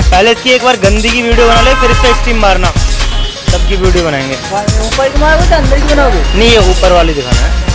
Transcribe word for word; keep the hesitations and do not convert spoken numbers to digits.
पहले इसकी एक बार गंदी की वीडियो बना ले, फिर इस पे स्ट्रीम मारना, तब की वीडियो बनाएंगे। ऊपर की मारोगे तो अंदर की बनाओगे? नहीं, ये ऊपर वाली दिखाना है।